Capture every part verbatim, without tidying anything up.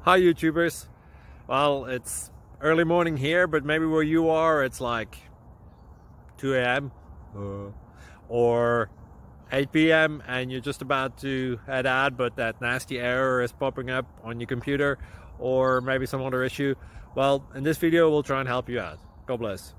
Hi YouTubers. Well, it's early morning here, but maybe where you are it's like two A M uh, or eight P M and you're just about to head out, but that nasty error is popping up on your computer, or maybe some other issue. Well, in this video we'll try and help you out. God bless.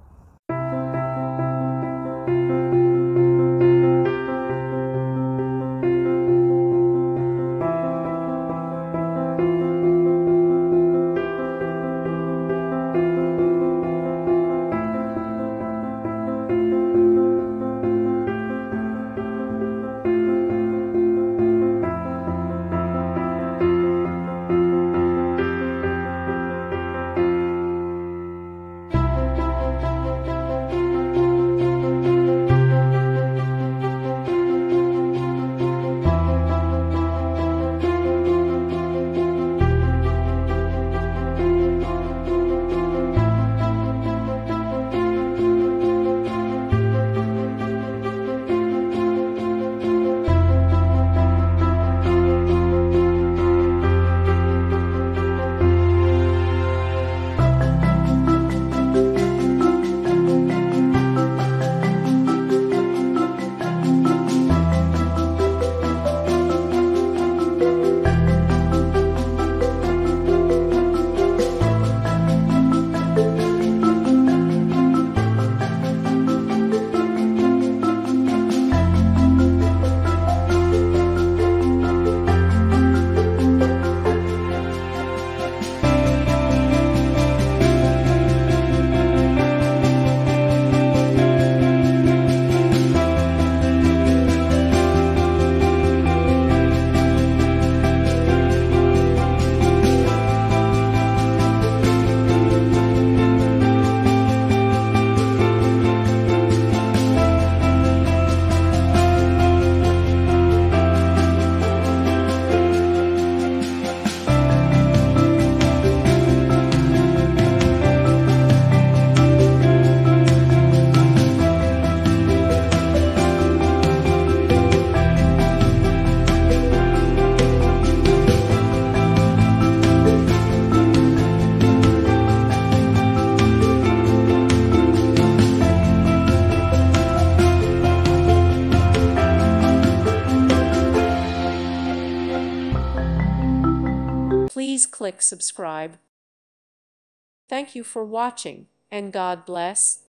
Please click subscribe. Thank you for watching, and God bless.